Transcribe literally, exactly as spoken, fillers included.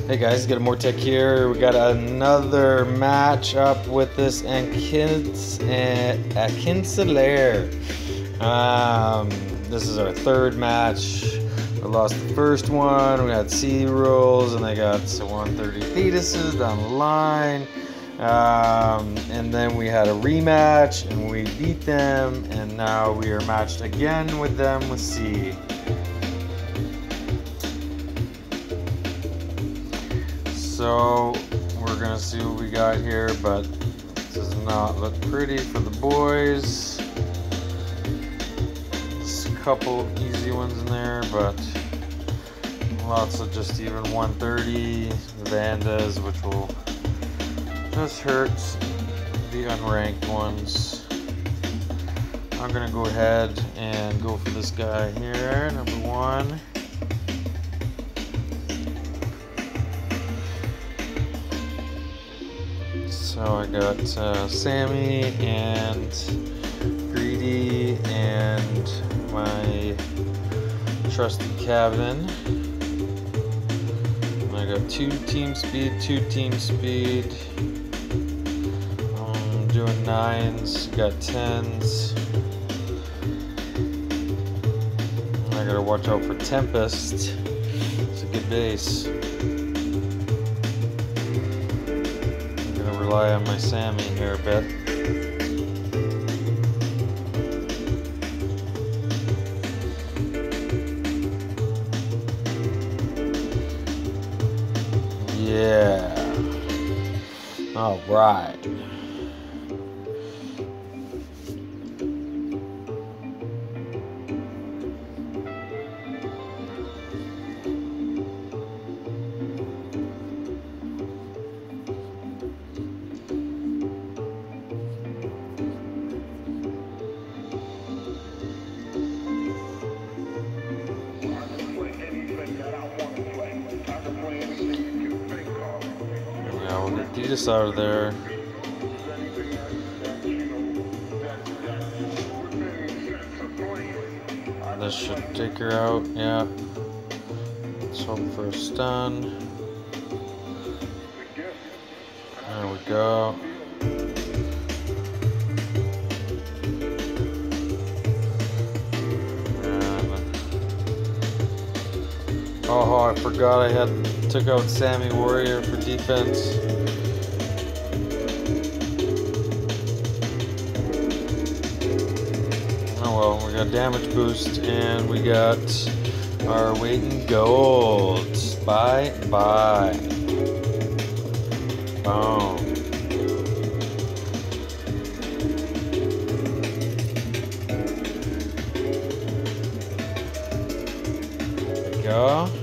Hey guys, got Amort three k here. We got another match up with this Ankincilar. Um, this is our third match. We lost the first one. We had C rolls, and they got one thirty fetuses down the line. Um, and then we had a rematch, and we beat them. And now we are matched again with them with C. So we're gonna see what we got here, but this does not look pretty for the boys. There's a couple easy ones in there, but lots of just even one thirty Vandas, which will just hurt the unranked ones. I'm gonna go ahead and go for this guy here, number one. So I got uh, Sammy and Greedy and my trusty Cabin. And I got two team speed, two team speed. I'm doing nines, got tens. And I gotta watch out for Tempest. It's a good base. Rely on my Sammy here a bit. Yeah. All right. We'll get Adidas out of there. This should take her out, yeah. Let's hope for a stun. There we go. And oh, I forgot I had took out Sammy Warrior for defense. Oh well, we got damage boost and we got our weight in gold. Bye bye. Boom. There we go.